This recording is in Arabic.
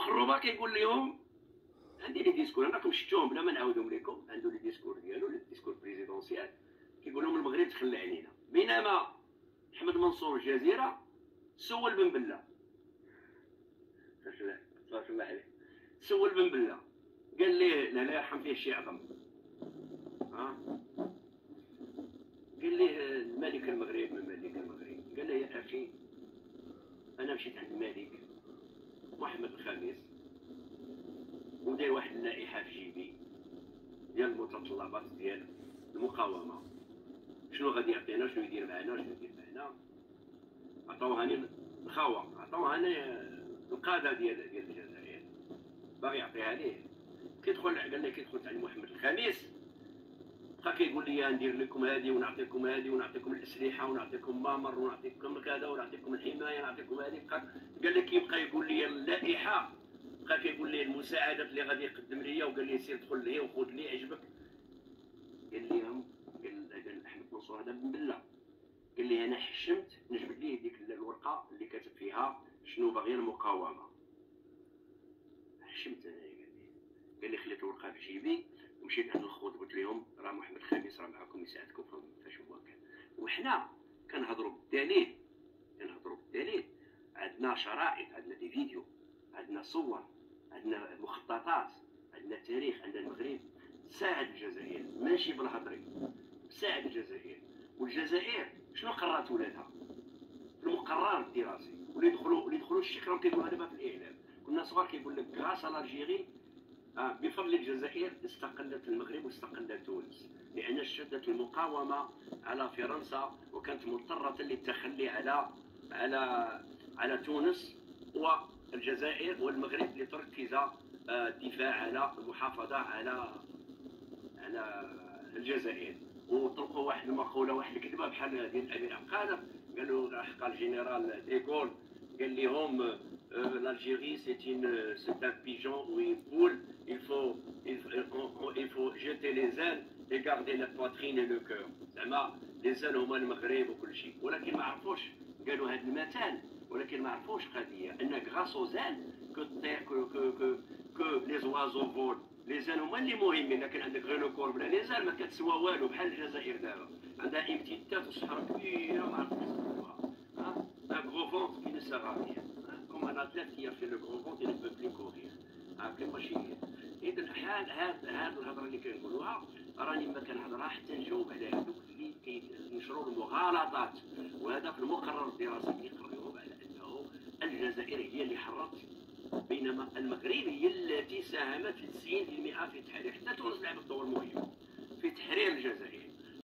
وخروبه كيقول لهم عندي لي ديسكور، انا راكم شفتوهم بلا ما نعاودهم لكم، عنده لي ديسكور ديالو، لي ديسكور بريزيدونسيال، كيقول لهم المغرب تخلى علينا. بينما محمد منصور الجزيره سول بن بله، تبارك الله عليه، سول بن بله قال ليه لا لا يرحم فيه الشيء عظم، قال ليه الملك المغرب من ملك المغرب، قال له يا اخي انا مشيت عند الملك محمد الخامس وداير واحد اللائحه في جيبي ديال المتطلبات ديال المقاومه، شنو غادي يعطينا، شنو يدير معنا، شنو يدير معنا. عطاوهاني الخاوه، عطاوهاني القاده ديال الجزائر، باغي يعطيها ليه. كيدخل قال لي كيدخل عند محمد الخامس بقى كيقول لي ندير لكم هذه ونعطيكم هذه ونعطيكم الاسلحه ونعطيكم مامر ونعطيكم كذا ونعطيكم الحمايه ونعطيكم هذه. قال لي كيبقى يقول لي اللائحه، بقى كيقول لي المساعدات اللي غادي يقدم لي، وقال لي سير دخل ليه وخذ لي عجبك. قال لي قال احمد منصور هذا بن بله، قال لي انا حشمت نجبد ليه ديك الورقه اللي كاتب فيها شنو باغي المقاومه، حشمت انا. قال لي خليت الورقه في جيبي ومشيت عند الخوت قلت لهم راه محمد الخامس راه معكم يساعدكم فاش هو كان. وحنا كنهضروا بالدليل، عندنا شرائط، عندنا دي فيديو، عندنا صور، عندنا مخططات، عندنا تاريخ، عندنا المغرب ساعد الجزائر ماشي بالهضري، ساعد الجزائر. والجزائر شنو قررت ولادها في المقرر الدراسي، واللي يدخلوا الشيخ راهم كيقولوا دابا في الاعلام، كنا صغار كيقول لك غراس الجيري بفضل الجزائر استقلت المغرب واستقلت تونس، لأن شدت المقاومة على فرنسا وكانت مضطرة للتخلي على تونس والجزائر والمغرب لتركز الدفاع على المحافظة على الجزائر. وطلقوا واحد المقولة، واحد الكذبة بحال ديال الأمير عقاد، قالوا حق الجنرال ديغول قال لهم l'Algérie c'est un pigeon où il faut jeter les ailes et garder la poitrine et le cœur. زعما les ailes هما المغرب وكل شيء، ولكن ما عرفوش قالوا هذا المثل، ولكن ما عرفوش قضيه ان غراس aux ailes que les oiseaux volent. les ailes هما اللي مهمين، لكن عندك غير لو كور بلا لي زال ما كتسوى والو. بحال الجزائر دابا عندها امتدادات وصحراء كبيره ما عرفتش يسموها، un gros ventre qui ne sert à rien. Comme un athlète qui a fait le gros ventre, il ne peut plus courir. ماشي. اذا هاد الهضره اللي كنقولوها راني ما كنهضرها حتى نجاوب على هذوك اللي كينشروا المغالطات، وهذا في المقرر الدراسي كيقرروه على انه الجزائر هي اللي حررت، بينما المغرب هي التي ساهمت في 90% في تحرير، حتى تونس لعبت دور مهم في تحرير الجزائر.